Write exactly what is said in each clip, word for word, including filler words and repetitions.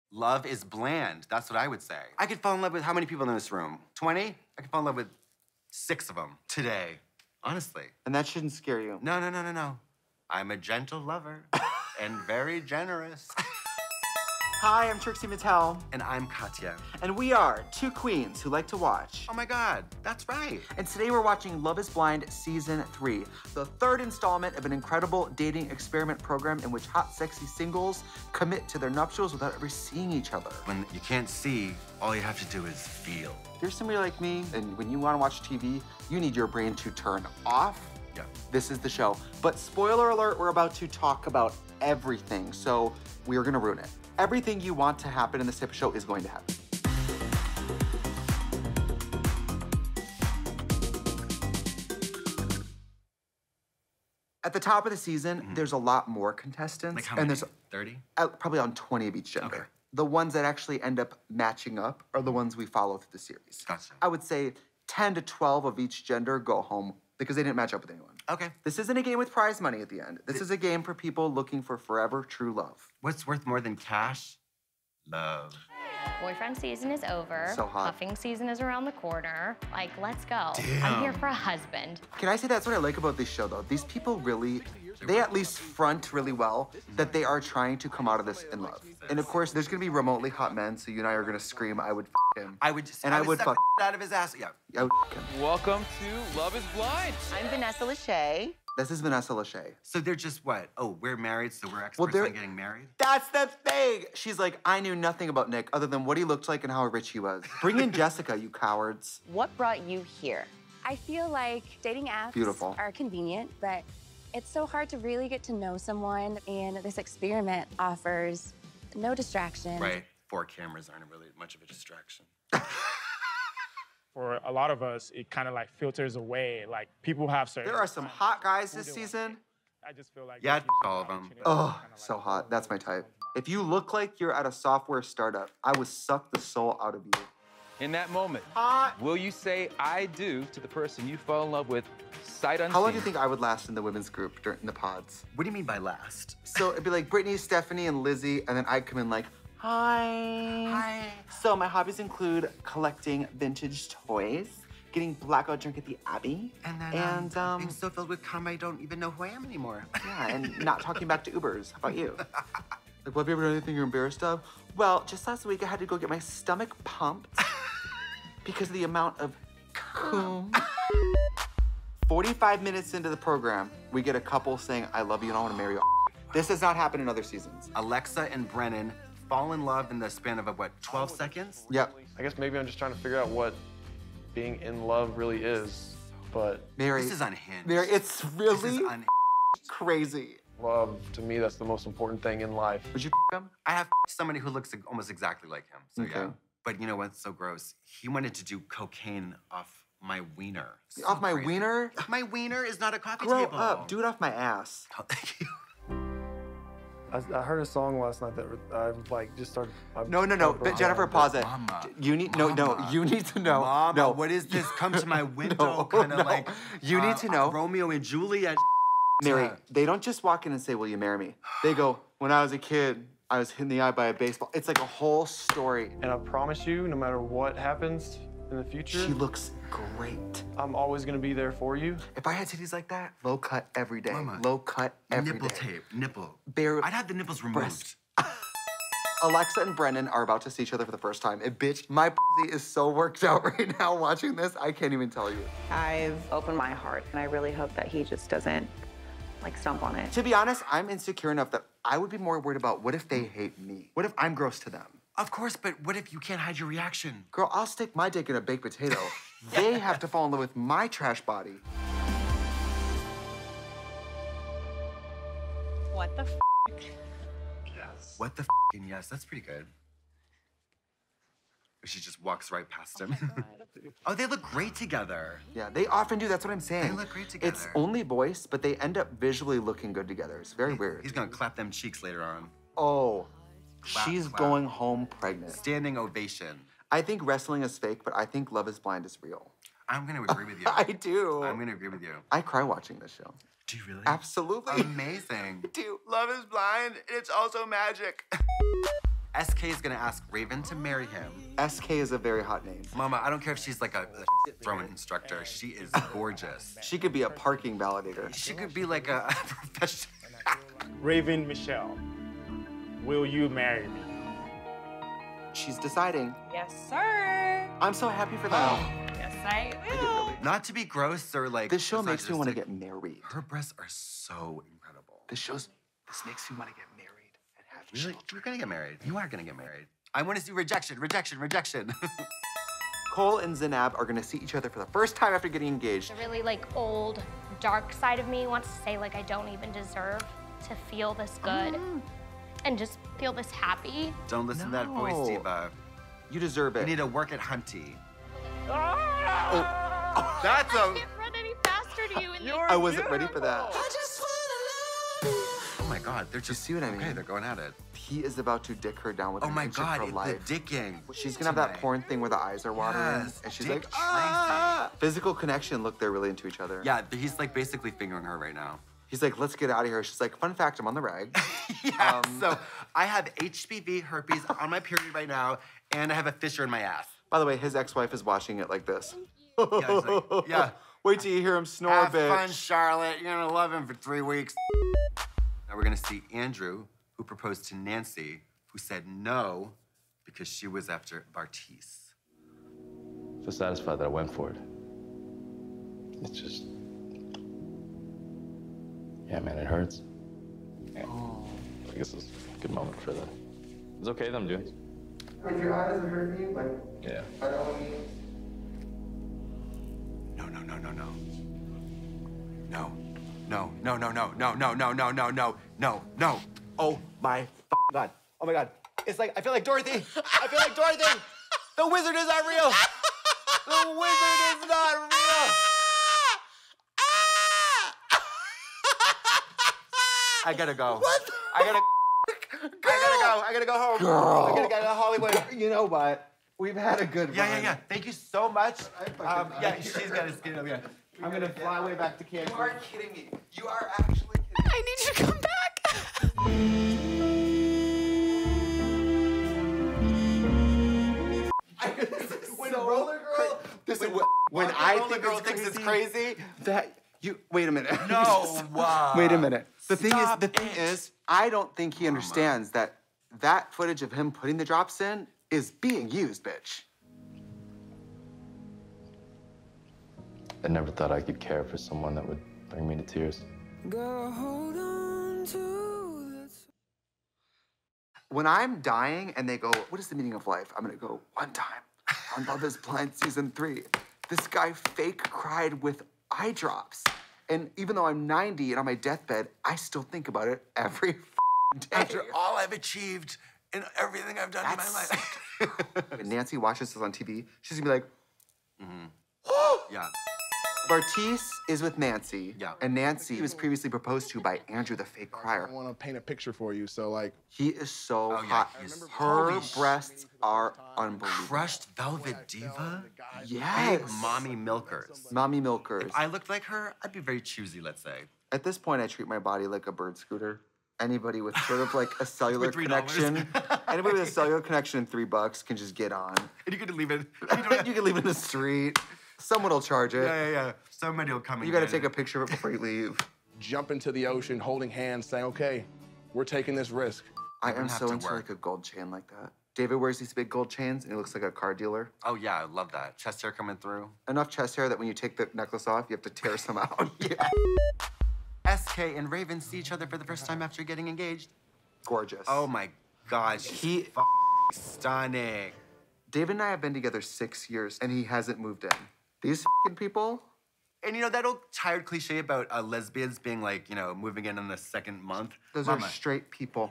Love is bland. That's what I would say. I could fall in love with how many people in this room? twenty? I could fall in love with six of them today, honestly. And that shouldn't scare you. No, no, no, no, no. I'm a gentle lover and very generous. Hi, I'm Trixie Mattel. And I'm Katya. And we are two queens who like to watch. Oh my God, that's right. And today we're watching Love is Blind Season three, the third installment of an incredible dating experiment program in which hot, sexy singles commit to their nuptials without ever seeing each other. When you can't see, all you have to do is feel. If you're somebody like me, and when you want to watch T V, you need your brain to turn off. Yeah. This is the show. But spoiler alert, we're about to talk about everything, so we are gonna ruin it. Everything you want to happen in this type of show is going to happen. At the top of the season, mm-hmm. there's a lot more contestants. Like how and many? There's thirty? Uh, probably on twenty of each gender. Okay. The ones that actually end up matching up are the ones we follow through the series. Gotcha. I would say ten to twelve of each gender go home because they didn't match up with anyone. Okay. This isn't a game with prize money at the end. This Th is a game for people looking for forever true love. What's worth more than cash? Love. Boyfriend season is over. So hot. Puffing season is around the corner. Like, let's go. Damn. I'm here for a husband. Can I say that's what I like about this show, though? These people really, they at least front really well that they are trying to come out of this in love. And of course, there's gonna be remotely hot men, so you and I are gonna scream, I would f him. I would just, and I, I would, would fuck out of his ass. Yeah. I would f him. Welcome to Love is Blind. I'm Vanessa Lachey. This is Vanessa Lachey. So they're just what? Oh, we're married, so we're experts well, on getting married? That's the thing! She's like, I knew nothing about Nick other than what he looked like and how rich he was. Bring in Jessica, you cowards. What brought you here? I feel like dating apps Beautiful. are convenient, but it's so hard to really get to know someone, and this experiment offers no distraction. Right. Four cameras aren't really much of a distraction. For a lot of us, it kind of like filters away. Like people have certain. There are some hot guys this season. I just feel like yeah, all of them. Oh, so hot. That's my type. If you look like you're at a software startup, I would suck the soul out of you. In that moment, hot. Will you say I do to the person you fell in love with sight unseen? How long do you think I would last in the women's group during the pods? What do you mean by last? So it'd be like Brittany, Stephanie, and Lizzie, and then I'd come in like, hi. Hi. So my hobbies include collecting vintage toys, getting blackout drunk at the Abbey, and then and, um, um, being so filled with cum I don't even know who I am anymore. Yeah, and not talking back to Ubers. How about you? Like, well, have you ever done anything you're embarrassed of? Well, just last week I had to go get my stomach pumped because of the amount of cum. forty-five minutes into the program, we get a couple saying, I love you and I want to marry you. This has not happened in other seasons. Alexa and Brennan fall in love in the span of, what, twelve seconds? Yep. I guess maybe I'm just trying to figure out what being in love really is, but... Mary. This is unhinged. Mary, it's really this is unhinged. Crazy. Love, to me, that's the most important thing in life. Would you f him? I have somebody who looks almost exactly like him, so okay. yeah. But you know what's so gross? He wanted to do cocaine off my wiener. So off my crazy. wiener? My wiener is not a coffee Grow table. up. Do it off my ass. Oh, thank you. I, I heard a song last night that I like just started. I, no, no, no. But Jennifer, pause it. Mama, you need Mama, no, no. You need to know. Mama, no. what is this? Come to my window, no, kind of no. like. You uh, need to know. Romeo and Juliet. Mary, they don't just walk in and say, "Will you marry me?" They go, "When I was a kid, I was hit in the eye by a baseball." It's like a whole story. And I promise you, no matter what happens in the future, she looks great. I'm always gonna be there for you. If I had titties like that, low cut every day. Mama, low cut every nipple day. tape, nipple. Bare. I'd have the nipples removed. Breast. Alexa and Brennan are about to see each other for the first time. And bitch, my pussy is so worked out right now watching this, I can't even tell you. I've opened my heart, and I really hope that he just doesn't, like, stomp on it. To be honest, I'm insecure enough that I would be more worried about what if they hate me? What if I'm gross to them? Of course, but what if you can't hide your reaction? Girl, I'll stick my dick in a baked potato. They have to fall in love with my trash body. What the f? Yes. What the f***ing yes? That's pretty good. She just walks right past him. Oh, oh, they look great together. Yeah, they often do. That's what I'm saying. They look great together. It's only voice, but they end up visually looking good together. It's very he, weird. He's gonna clap them cheeks later on. Oh, clap, she's clap. going home pregnant. Standing ovation. I think wrestling is fake, but I think Love is Blind is real. I'm gonna agree with you. I do. I'm gonna agree with you. I cry watching this show. Do you really? Absolutely. Amazing. Dude, Love is Blind, and it's also magic. S K is gonna ask Raven to marry him. S K is a very hot name. Mama, I don't care if she's like a, a throwing instructor. She is gorgeous. She could be a parking validator. She could be like a, a professional. Raven Michelle, will you marry me? She's deciding. Yes, sir. I'm so happy for them. Yes, I I get will. really- Not to be gross or like. This show makes me want to misogynistic. get married. Her breasts are so incredible. This show's. This makes me want to get married and have Really? children. You're gonna get married. You are gonna get married. I want to see rejection, rejection, rejection. Cole and Zainab are gonna see each other for the first time after getting engaged. The really like old, dark side of me wants to say like I don't even deserve to feel this good and just feel this happy. Don't listen to that voice, No. Diva. You deserve You it. need to work at Hunty. Oh, That's I a. can't run any faster to you in I wasn't ready for that. Oh my God, they're just. see what I mean? Okay, they're going at it. He is about to dick her down with Oh an my inch God, of her it's life. the dicking. She's gonna have that tonight. porn thing where the eyes are watering, Yes, and she's Dick like, Tracy. ah! Physical connection. Look, they're really into each other. Yeah, he's like basically fingering her right now. He's like, let's get out of here. She's like, fun fact, I'm on the rag. Yeah, Um, so I have H P V, herpes on my period right now, and I have a fissure in my ass. By the way, his ex-wife is watching it like this. Yeah, he's like, yeah. Wait till you hear him snore, Have bitch. fun, Charlotte. You're gonna love him for three weeks. Now we're gonna see Andrew, who proposed to Nancy, who said no because she was after Bartice. I feel satisfied that I went for it. It's just. Yeah, man, it hurts. Yeah. I guess it's a good moment for that. It's okay that I'm doing it. If your eyes are hurting you, like, Yeah. I don't need. No, no, no, no, no. No. No, no, no, no, no, no, no, no, no, no, no, no. Oh my f- God. Oh my God. It's like, I feel like Dorothy. I feel like Dorothy. The wizard is not real. The wizard is not real. I gotta go. What? I gotta. I gotta go. I gotta go home. Girl. I gotta go to Hollywood. You know what? We've had a good Yeah, run. yeah, yeah. Thank you so much. Um, yeah, she's got to skin up. Yeah. I'm gonna fly way back to Kansas. You are kidding me. You are actually kidding me. I need you to come back. When Roller Girl, this is what, when What I Roller think Girl it's thinks crazy, it's crazy. that you wait a minute. No, wow. Wait a minute. The thing is, Stop the thing it. is, I don't think he understands that that footage of him putting the drops in is being used, bitch. I never thought I could care for someone that would bring me to tears. When I'm dying and they go, what is the meaning of life? I'm gonna go, one time on Love is Blind season three, this guy fake cried with eye drops. And even though I'm ninety and on my deathbed, I still think about it every f***ing day. After all I've achieved and everything I've done in my That's- life. When Nancy watches this on T V, she's gonna be like, Yeah. Bartice is with Nancy. Yeah. And Nancy was previously proposed to by Andrew the fake crier. I want to paint a picture for you. So, like, He is so Oh, yeah, hot. he's- Her holy sh- breasts are unbelievable. Crushed velvet diva. Yes. Big mommy milkers. Mommy milkers. If I looked like her, I'd be very choosy, let's say. At this point, I treat my body like a bird scooter. Anybody with sort of like a cellular With three dollars. connection, anybody with a cellular connection and three bucks can just get on. And you could leave it. You can leave it in the street. Someone will charge it. Yeah, yeah, yeah. Somebody will come in. You got to take a picture of it before you leave. jump into the ocean, holding hands, saying, "Okay, we're taking this risk." I am wouldn't have so to into work. like a gold chain like that. David wears these big gold chains and he looks like a car dealer. Oh, yeah, I love that. Chest hair coming through. Enough chest hair that when you take the necklace off, you have to tear some out. Yeah. S K and Raven see each other for the first time after getting engaged. Gorgeous. Oh my gosh, He- he stunning. David and I have been together six years and he hasn't moved in. These fing people, And you know that old tired cliche about uh, lesbians being like, you know, moving in in the second month? those Mama, are straight people.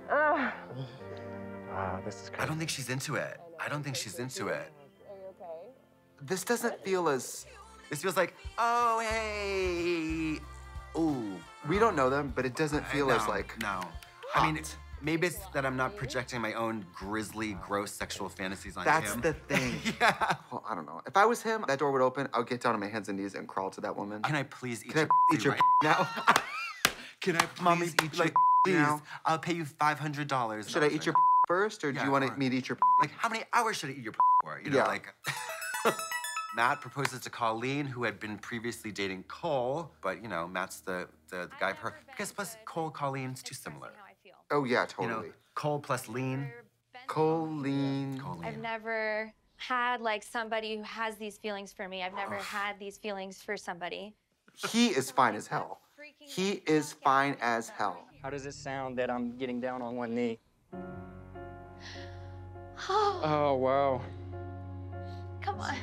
Ah, this is I crazy. don't think she's into it. I don't think she's into it. This doesn't feel as, This feels like, oh, hey. Ooh. we don't know them, but it doesn't feel no, as like, No. I mean, hot. maybe it's that I'm not projecting my own grisly, gross sexual fantasies on that's him. the thing. Yeah. Well, I don't know. If I was him, that door would open, I would get down on my hands and knees and crawl to that woman. Can I please eat Can your I eat your right now? Can I please Mommy, eat your like, please? now? I'll pay you five hundred dollars. Should I eat your first, or do Yeah, you want or- to meet each your? Like, how many hours should I eat your for? You know, Yeah. like. Matt proposes to Colleen, who had been previously dating Cole, but you know, Matt's the the, the guy for her. Because plus Cole, Colleen's too similar. Oh yeah, You totally. know, Cole plus Lean. Colleen. Colleen. I've never had like somebody who has these feelings for me. I've never had these feelings for somebody. He is fine as hell. He is fine as hell. How does it sound that I'm getting down on one knee? Oh, Oh, wow. come on.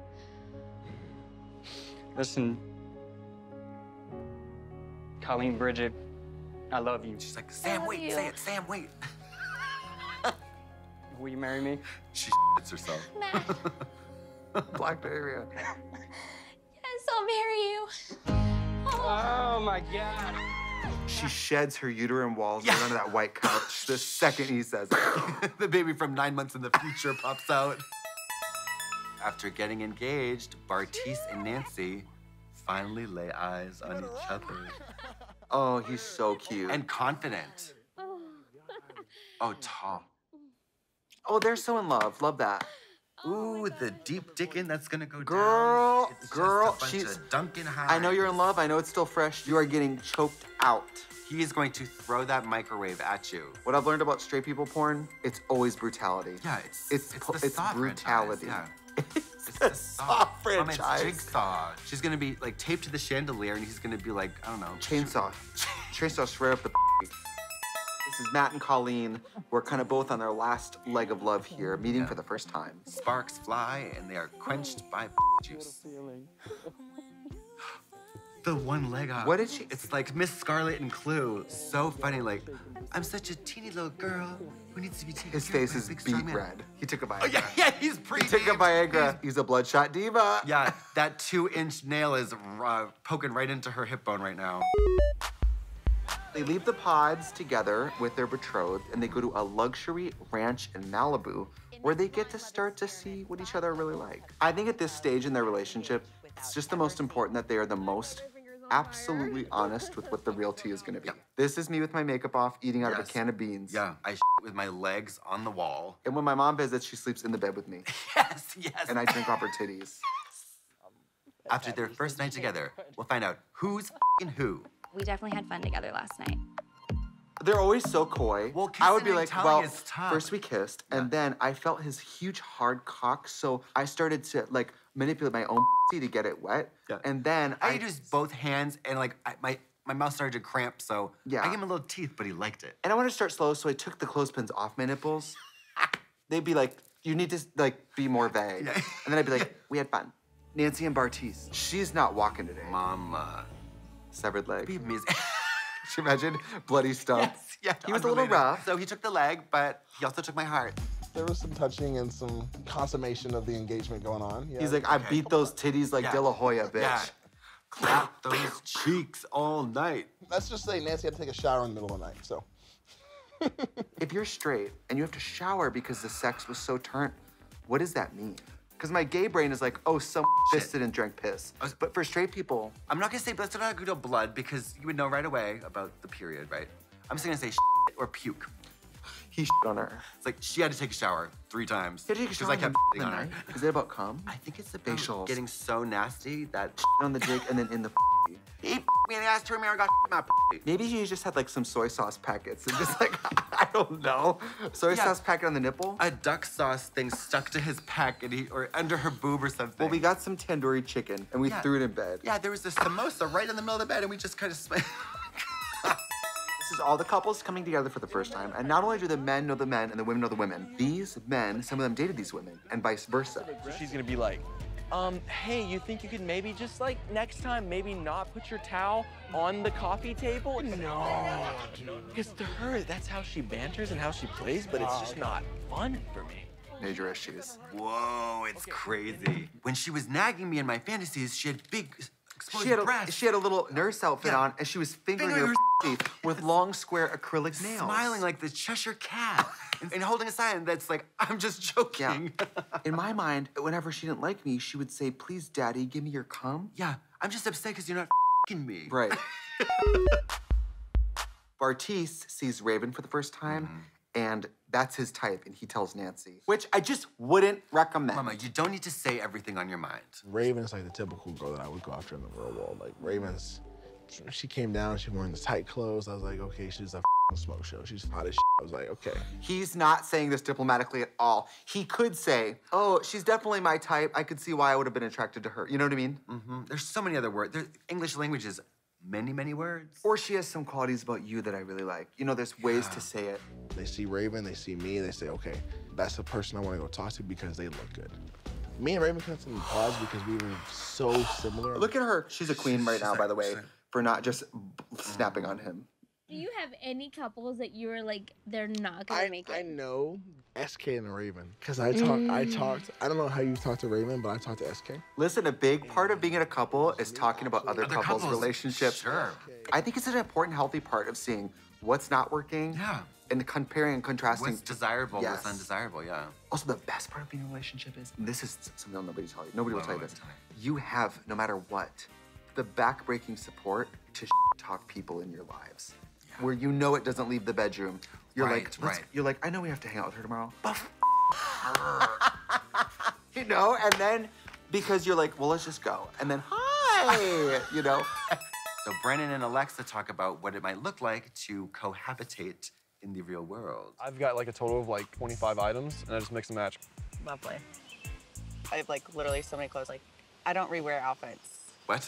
Listen, Colleen, Bridget, I love you. She's like, Sam, love wait, you. say it, Sam, wait. Will you marry me? She shits herself. Matt, Black diarrhea. yes, I'll marry you. Oh, my God. She sheds her uterine walls right onto that white couch the second he says it. The baby from nine months in the future pops out. After getting engaged, Bartice and Nancy finally lay eyes on each other. Oh, he's so cute. And confident. Oh, tall. oh, they're so in love. Love that. Ooh, the deep dickin' that's gonna go Girl, down. It's girl, just a bunch she's- of Dunkin' Highs. I know you're in love. I know it's still fresh. You are getting choked out. He is going to throw that microwave at you. What I've learned about straight people porn, it's always brutality. Yeah, it's It's it's, po- the it's Saw brutality. franchise, Yeah. It's It's the the Saw Saw franchise. From its Jigsaw. She's gonna be like taped to the chandelier, and he's gonna be like, I don't know, Chainsaw. Chainsaw straight up the This is Matt and Colleen. We're kind of both on their last leg of love here, meeting Yeah. for the first time. Sparks fly, and they are quenched by juice. The one leg off. What did she- It's like Miss Scarlet and Clue. So funny. Like, I'm such a teeny little girl who needs to be taken His care of face by a is big, strong beet man. red. He took a Viagra. Oh yeah, yeah, he's pre. He took a Viagra. He's a bloodshot diva. Yeah, that two-inch nail is uh, poking right into her hip bone right now. They leave the pods together with their betrothed, and they go to a luxury ranch in Malibu, where they get to start to see what each other are really like. I think at this stage in their relationship, it's just the most important that they are the most absolutely honest with what the real tea is gonna be. This is me with my makeup off, eating out of Yes. a can of beans. Yeah, I with my legs on the wall. And when my mom visits, she sleeps in the bed with me, Yes, yes. and I drink off her titties. After their first night together, we'll find out who's f***ing who. We definitely had fun together last night. They're always so coy. Well, I would be kissing and like, telling well, is tough. first we kissed, and then I felt his huge hard cock, so I started to like manipulate my own to get it wet, Yeah. and then I I used both hands, and like I, my my mouth started to cramp, so Yeah. I gave him a little teeth, but he liked it. and I wanted to start slow, so I took the clothespins off my nipples. They'd be like, you need to like be more vague, Yeah. and then I'd be like, we had fun. Nancy and Bartice, she's not walking today. Mama, Severed leg. be amazing. Can you imagine bloody stump? Yes, yeah. He was a little unrelated. rough. So he took the leg, but he also took my heart. There was some touching and some consummation of the engagement going on. Yeah. He's like, I beat those titties like Yeah. De La Hoya, bitch. Yeah. Clap those cheeks all night. let's just say Nancy had to take a shower in the middle of the night. So If you're straight and you have to shower because the sex was so turnt, what does that mean? Because my gay brain is like, oh, some fisted and drank piss. I was- But for straight people, I'm not gonna say let's not go to blood because you would know right away about the period, right? I'm just gonna say shit or puke. he shit on her. It's like she had to take a shower three times. Did you take a Because shower I kept in the shitting on her. night? Is it about cum? I think it's about Facials. getting so nasty that On the dick and then in the he f- me in the ass, turned me around, got f- my p- Maybe he just had like some soy sauce packets and just like, I don't know. Soy Yeah. sauce packet on the nipple? A duck sauce thing stuck to his pack and he or under her boob or something. Well, we got some tandoori chicken and we Yeah. threw it in bed. Yeah, there was this samosa right in the middle of the bed and we just kind of smacked. This is all the couples coming together for the first time. And not only do the men know the men and the women know the women, these men, some of them dated these women and vice versa. She's gonna be like, um, hey, you think you could maybe just like next time maybe not put your towel on the coffee table? No. Because to her, that's how she banters and how she plays, but it's just not fun for me. Major issues. Whoa, it's crazy. When she was nagging me in my fantasies, she had big exposed She had, a, breasts. she had a little nurse outfit Yeah. on and she was fingering, Fingering her her with long square acrylic nails. Smiling like the Cheshire Cat and, and holding a sign that's like, I'm just joking. Yeah. In my mind, whenever she didn't like me, she would say, please, daddy, give me your cum. Yeah, I'm just upset because you're not f***ing me. Right. Bartice sees Raven for the first time, and that's his type, and he tells Nancy, which I just wouldn't recommend. Mama, you don't need to say everything on your mind. Raven's like the typical girl that I would go after in the real world. Like, Raven's, she came down, she wearing the tight clothes. I was like, okay, she's a f***ing smoke show. She's hot as shit. I was like, okay. He's not saying this diplomatically at all. He could say, oh, she's definitely my type. I could see why I would have been attracted to her. You know what I mean? Mm-hmm. There's so many other words. There's, English language is many, many words. Or she has some qualities about you that I really like. You know, there's ways Yeah. to say it. They see Raven, they see me, they say, okay, that's the person I want to go talk to because they look good. Me and Raven connected in pause because we were so similar. Look at her. She's a queen right She's now, like- by the way, she's like- for not just snapping on him. Do you have any couples that you were like, they're not gonna I, make I it? know S K and Raven because I talk. I talked. I don't know how you talk to Raven, but I talked to S K. Listen, a big part of being in a couple is talking about other, Other couples' couples, relationships. Sure. I think it's an important, healthy part of seeing what's not working Yeah. and comparing and contrasting. What's desirable, Yes. what's undesirable, yeah. Also, the best part of being in a relationship is, and this is something that nobody tell you, nobody will Whoa, tell you whoa, this. tell me. You have, no matter what, the back-breaking support to talk people in your lives, where you know it doesn't leave the bedroom. You're Right, like, let's- right. you're like, I know we have to hang out with her tomorrow, but you know, and then because you're like, well, let's just go, and then hi, you know. So Brennan and Alexa talk about what it might look like to cohabitate in the real world. I've got like a total of like twenty-five items, and I just mix and match. Lovely. I have like literally so many clothes. Like, I don't rewear outfits What?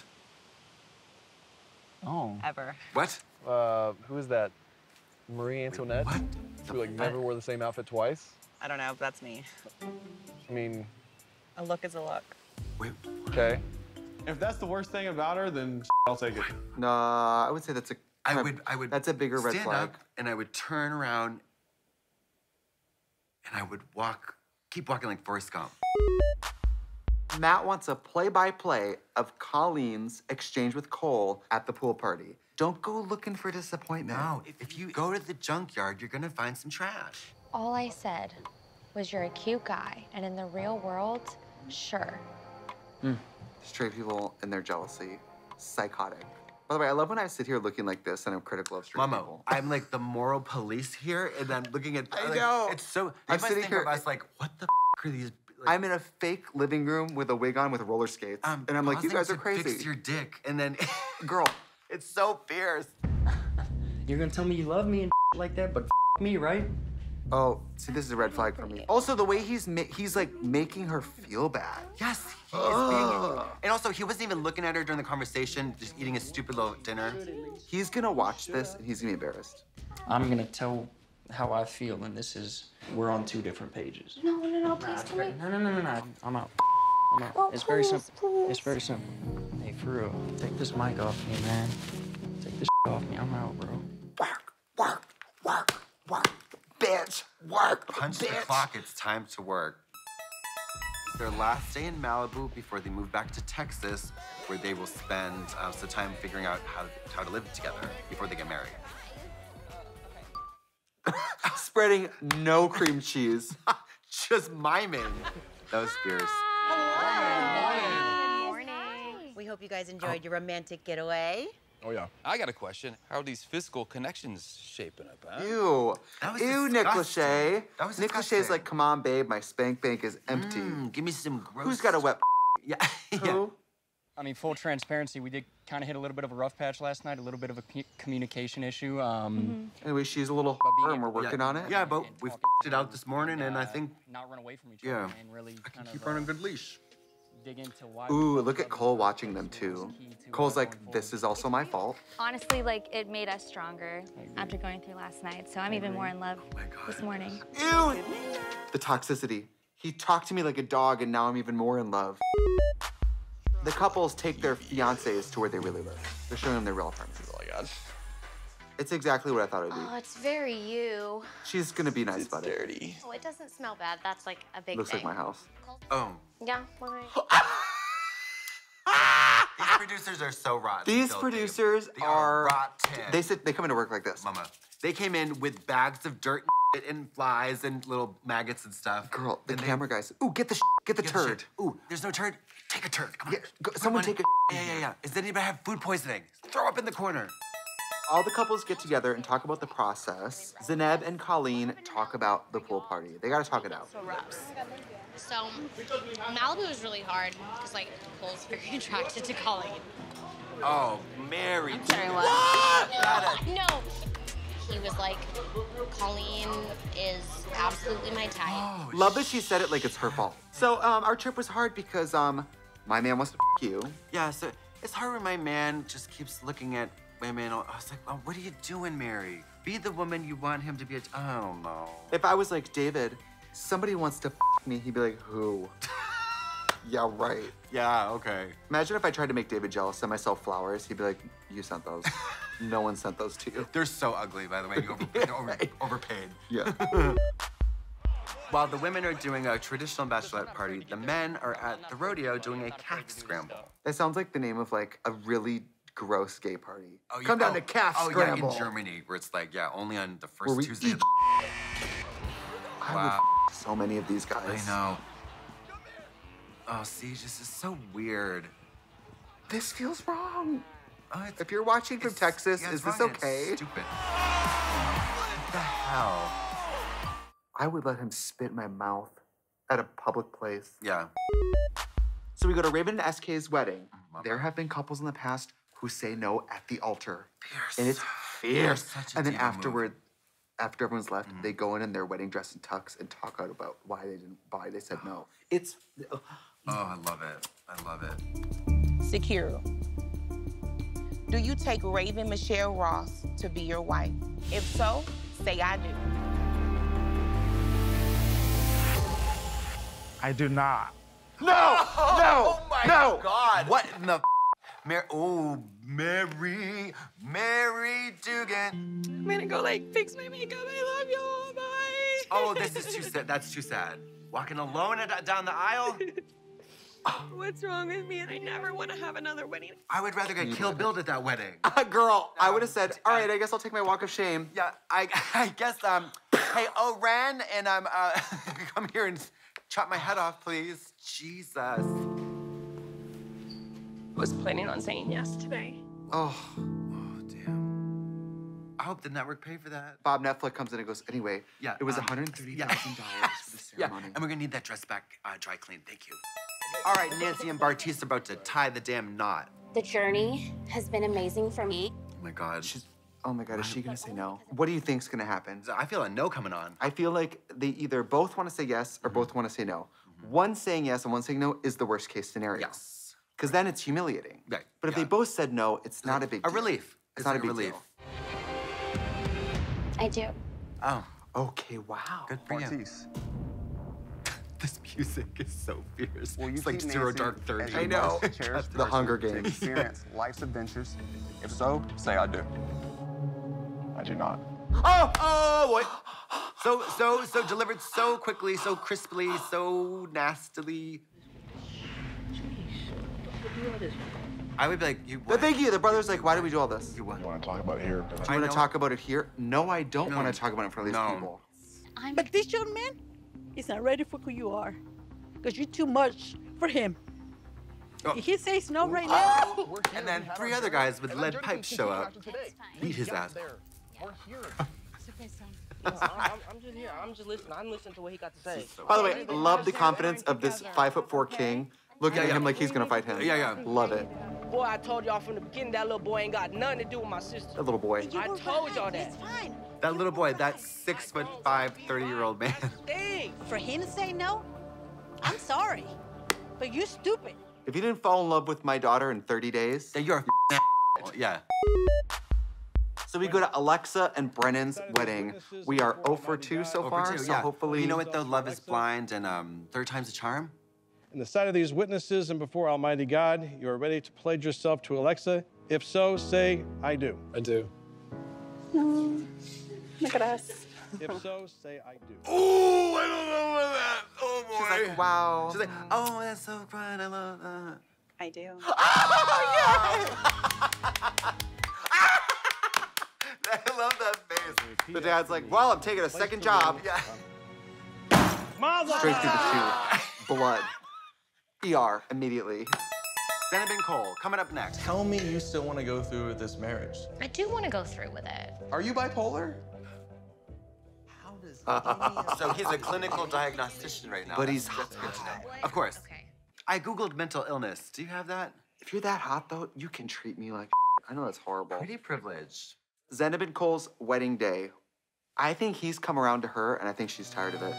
Oh. ever. What? Uh, who is that? Marie Antoinette? What? Who like never wore the same outfit twice? I don't know, but that's me. I mean, A look is a look. Wait, okay. If that's the worst thing about her, then I'll take it. Nah, I would say that's a. I would, I would That's a bigger red stand flag. up and I would turn around and I would walk, keep walking like Forrest Gump. Matt wants a play-by-play of Colleen's exchange with Cole at the pool party. Don't go looking for disappointment. No, if, if you go to the junkyard, you're gonna find some trash. All I said was you're a cute guy, and in the real world, sure. Straight people and their jealousy, psychotic. By the way, I love when I sit here looking like this and I'm critical of straight Mama, people. I'm like the moral police here, and I'm looking at. I like, know. It's so. I'm I'm sitting sitting here. here- Us like, what the f are these? Like, I'm in a fake living room with a wig on with roller skates. I'm and I'm like, you pausing guys are to crazy. Fix your dick, and then, Girl, it's so fierce. You're gonna tell me you love me and like that, but f me, right? oh, see, this is a red flag for me. Also, the way he's ma he's like making her feel bad. Yes, he is being. And also, he wasn't even looking at her during the conversation, just eating his stupid little dinner. He's gonna watch this and he's gonna be embarrassed. I'm gonna tell how I feel, and this is, we're on two different pages. No, no, no, please Nah, tell me. no, no, no, no, no. I'm out. I'm out. Oh, it's very please, simple. please. It's very simple. Hey, for real, take this mic off me, man. Take this off me. I'm out, bro. Work, work, work, work. Bitch, work, Punch the bitch. clock, it's time to work. It's their last day in Malibu before they move back to Texas, where they will spend uh, some time figuring out how, how to live together before they get married. Spreading no cream cheese. Just miming. That was fierce. Good morning. We hope you guys enjoyed your romantic getaway. Oh yeah. I got a question. How are these physical connections shaping up, huh? Ew. That was Ew, Nick disgusting. Lachey. That was Nick Lachey's disgusting. like, come on, babe, my spank bank is empty. Mm, give me some gross. Who's got a wet Yeah. Who? I mean, full transparency, we did kind of hit a little bit of a rough patch last night, a little bit of a p- communication issue. Um, Anyway, she's a little But being and we're able to- working on it. Yeah, but and we talk f***ed it through out this morning, and I think not run away from each Yeah. other and really I can kind keep of her on a uh, good leash. dig into why. Ooh, we look at love Cole each watching other. them What's too. key to, uh, Cole's like, going this forward. is also my fault. Honestly, like, it made us stronger after going through last night, so I'm even more in love Oh my God. this morning. Ew! The toxicity. He talked to me like a dog, and now I'm even more in love. The couples take their fiancés to where they really live. They're showing them their real apartments. Oh my god. It's exactly what I thought it'd be. Oh, it's very you. She's gonna be nice about it. Dirty. Oh, it doesn't smell bad. That's like a big Looks thing. like my house. Oh. Yeah, all right. These producers are so rotten. These filthy. producers They are are. rotten. They sit. They come into work like this. Mama. They came in with bags of dirt and, shit and flies and little maggots and stuff. Girl, the And they- camera guys. Ooh, get the sh- get the Get turd. shit. Ooh, there's no turd. Take a turd. Come on. Yeah, go- Put someone one in- take a- Yeah, yeah, yeah. Does anybody have food poisoning? Throw up in the corner. All the couples get together and talk about the process. Zeneb and Colleen talk about the pool party. They gotta talk it out. So reps. So Malibu is really hard because like Cole's very attracted to Colleen. Oh, Mary. Sorry, what? No. He was like, Colleen is absolutely my type. Oh, Love that she said it like it's her fault. So um, our trip was hard because um, my man wants to f you. Yeah, so it's hard when my man just keeps looking at women. I was like, oh, what are you doing, Mary? Be the woman you want him to be. A I don't know. If I was like, David, somebody wants to f me, he'd be like, who? Yeah, right. Yeah, okay. Imagine if I tried to make David jealous, send myself flowers. He'd be like, you sent those. No one sent those to you. They're so ugly, by the way. You overpaid. over, overpaid. Yeah. While the women are doing a traditional bachelorette party, the men are at the rodeo doing a calf scramble. That sounds like the name of like a really gross gay party. Oh, yeah. Come down oh, to calf oh, scramble. Yeah, in Germany, where it's like, yeah, only on the Where first we Tuesday. eat Of the I wow. would f so many of these guys. I know. Oh, see, this is so weird. This feels wrong. Oh, if you're watching from Texas, yeah, is it's this wrong. It's okay? stupid. What the hell? I would let him spit in my mouth at a public place. Yeah. So we go to Raven and S K's wedding. There have been couples in the past who say no at the altar. Fierce. And it's fierce. Such a And then diva afterward, move. after everyone's left, Mm-hmm. they go in in their wedding dress and tux and talk out about why they didn't, why they said no. It's, Oh, I love it. I love it. Secure. Do you take Raven Michelle Ross to be your wife? If so, say I do. I do not. No! No! Oh my no! God! What in the? Mary, oh, Mary, Mary Dugan. I'm gonna go like fix my makeup. I love you. Bye. Oh, this is too sad. That's too sad. Walking alone down the aisle. What's wrong with me? And I never want to have another wedding. I would rather get Kill Billed at that wedding. Uh, girl, I would have said, all right, I guess I'll take my walk of shame. Yeah, I, I guess, um, hey, oh, Ren, and um, uh, come here and chop my head off, please. Jesus. Was planning on saying yes today. Oh. Oh, damn. I hope the network paid for that. Bob Netflix comes in and goes, anyway, Yeah, it was um, one hundred thirty thousand dollars for the Yeah, ceremony. and we're gonna need that dress back uh, dry clean. Thank you. All right, Nancy and Bartiz are about to tie the damn knot. The journey has been amazing for me. Oh my God. She's, oh my God, is she gonna say no? What do you think's gonna happen? I feel a no coming on. I feel like they either both want to say yes or both want to say no. One saying yes and one saying no is the worst case scenario. Yes. Because then it's humiliating. Right. But if yeah. they both said no, it's not a big A deal. relief. It's not a like big relief. deal. I do. Oh, Okay, wow. good for you. Bartiz. This music is so fierce. Will you It's like keep zero Nancy dark thirty. as your I know. most cherished The person Hunger to Games. experience life's adventures? If so, say I do. I do not. Oh, oh boy. So, so, so delivered so quickly, so crisply, so nastily. I would be like, you. But What? thank you. The brother's like, why do we do all this? You what? You want to talk about it here? Do I you want know. to talk about it here? No, I don't No. want to talk about it in front of these No. people. But this young man is not ready for who you are. Because you're too much for him. Oh. If he says no right now, And then three other guys with lead pipes show up. Beat his ass. I'm, I'm just here. I'm just listening. I'm listening to what he got to say. By the way, love the confidence of this five foot four king looking Yeah, at yeah. him like he's gonna fight him. Yeah, yeah. Love it. Boy, I told y'all from the beginning that little boy ain't got nothing to do with my sister. That little boy. I told y'all that. it's fine. That little boy, that six foot five, thirty year old man. Dang. For him to say no, I'm sorry. But you're stupid. If you didn't fall in love with my daughter in thirty days, Yeah, you're a yeah. so we go to Alexa and Brennan's wedding. We are zero for two so Over far, two, so yeah. hopefully. You know what though? Love is blind, and um, third time's a charm. In the sight of these witnesses and before Almighty God, you are ready to pledge yourself to Alexa. If so, say, I do. I do. No. Look at us. If so, say, I do. Oh, I don't know about that. Oh boy. She's like, wow. She's like, oh, that's so fun. I love that. I do. I love that face. The dad's like, well, I'm taking a second job. Yeah. Straight through the shoe. Blood. E R immediately. Zenobin Cole, coming up next. Tell me you still want to go through with this marriage. I do want to go through with it. Are you bipolar? So he's a clinical diagnostician right now. But he's That's good to know. Of course. Okay. I Googled mental illness. Do you have that? If you're that hot, though, you can treat me like I know that's horrible. Pretty privileged. Zenobin Cole's wedding day. I think he's come around to her, and I think she's tired of it.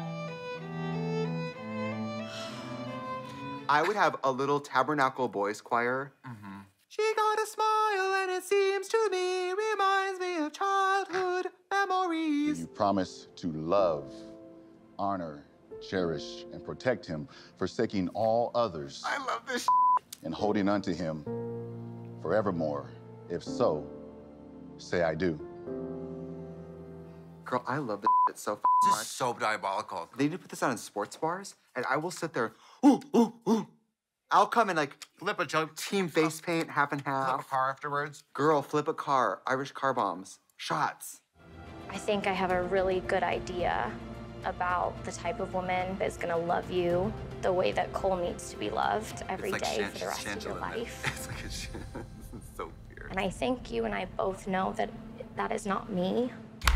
I would have a little tabernacle boys choir. Mm-hmm. She got a smile, and it seems to me reminds me of childhood memories. You promise to love, honor, cherish, and protect him, forsaking all others. I love this and holding unto him forevermore. If so, say I do. Girl, I love this shit so f This much. is so diabolical. They need to put this on in sports bars, and I will sit there, ooh, ooh, ooh. I'll come and like flip a joke. Team face paint, half and half. Flip a car afterwards. Girl, flip a car. Irish car bombs. Shots. I think I have a really good idea about the type of woman that's gonna love you the way that Cole needs to be loved every It's like day Shan- for the rest of your Shangela. life. It's like a sh- this is so weird. And I think you and I both know that that is not me.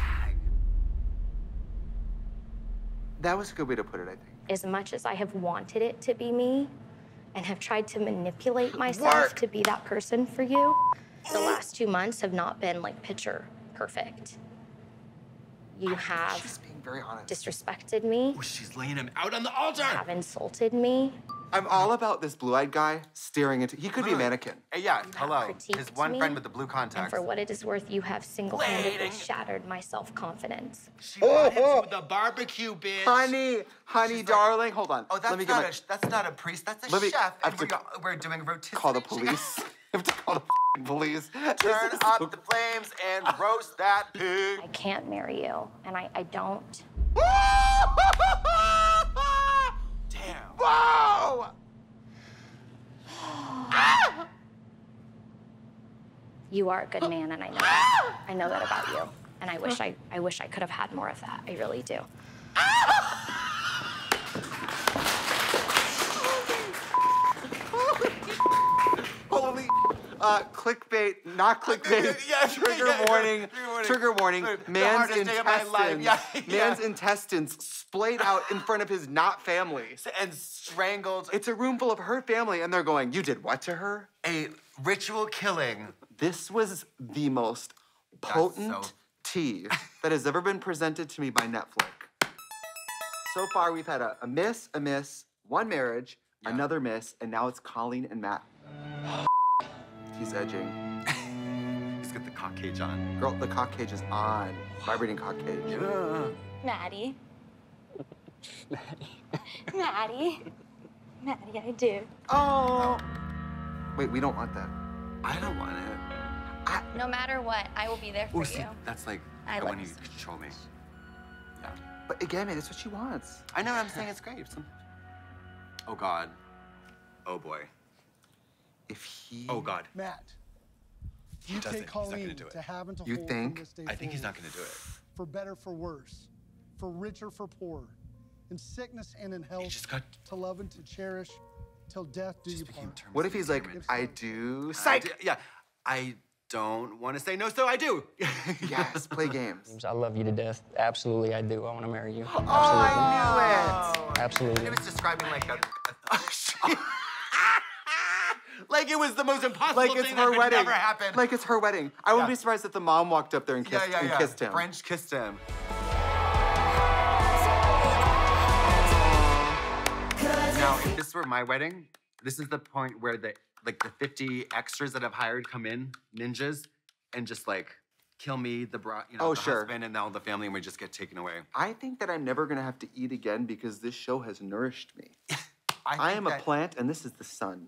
That was a good way to put it, I think. As much as I have wanted it to be me and have tried to manipulate myself Work. to be that person for you, the last two months have not been like picture perfect. You have She's being very honest. disrespected me. Oh, she's laying him out on the altar. Have insulted me. I'm all about this blue-eyed guy staring into. He could be a mannequin. Hey, yeah, hello. critiqued His one me, friend with the blue And contacts. for what it is worth, you have single-handedly shattered my self-confidence. She brought him to the barbecue, bitch. Honey, honey, darling, hold on. Oh, that's Let me not get a that's not a priest. That's a Let me- chef. I And have we're, to go- we're doing a rotisserie. call the police. I have to call the f***ing police. Turn This is up so- the flames and roast that pig. I can't marry you, and I, I don't. Damn. Whoa! You are a good man, and I know that. I know that about you. And I wish I, I wish I could have had more of that. I really do. Holy, uh, clickbait, not clickbait. Yeah, trigger yeah, yeah. warning. Trigger warning. Trigger warning. The Man's hardest day of my life. intestines. Yeah, yeah. Man's intestines splayed out in front of his not family. And strangled. It's a room full of her family, and they're going, "You did what to her?" A ritual killing. This was the most potent so- tea that has ever been presented to me by Netflix. So far, we've had a, a miss, a miss, one marriage, another miss, and now it's Colleen and Matt. He's edging. He's got the cock cage on. Girl, the cock cage is on. Vibrating cock cage. Yeah. Maddie. Maddie. Maddie, I do. Oh. Wait, we don't want that. I don't want it. No matter what, I will be there for Oh, you. see, that's like I the love one you you so control me. Yeah. But again, man, it's what she wants. I know. I'm saying it's great. Some- Oh God. Oh boy. If he. Oh God. Matt, He you doesn't. take He's not gonna Colleen do it. to have and to You hold think? from this day I think he's forward, not gonna do it. For better, for worse, for richer, for poorer, in sickness and in health, just got- to love and to cherish, till death do you part. What if he's like, I do? I Psych! do- yeah. I don't want to say no, so I do. Yes, play games. I love you to death. Absolutely, I do. I want to marry you. Oh, I knew it! Absolutely. It was describing like a. a like it was the most impossible Like it's thing her that could wedding. never happen. Like it's her wedding. I wouldn't Yeah. be surprised if the mom walked up there and kissed, yeah, yeah, and yeah. kissed him. French kissed him. Now, if this were my wedding, this is the point where the like the fifty extras that I've hired come in, ninjas, and just like kill me, the bro, you know, Oh, the sure. husband, and all the family, and we just get taken away. I think that I'm never gonna have to eat again because this show has nourished me. I, think am a that- plant and this is the sun.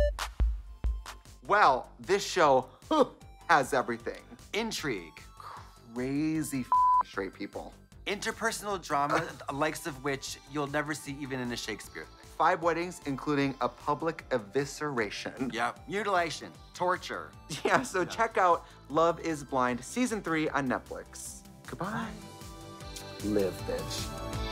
Well, this show has everything. Intrigue, Crazy f- straight people. interpersonal drama, the likes of which you'll never see even in a Shakespeare thing. Five weddings, including a public evisceration. Yep. Mutilation, torture. Yeah, so check out Love is Blind Season three on Netflix. Goodbye. Live, bitch.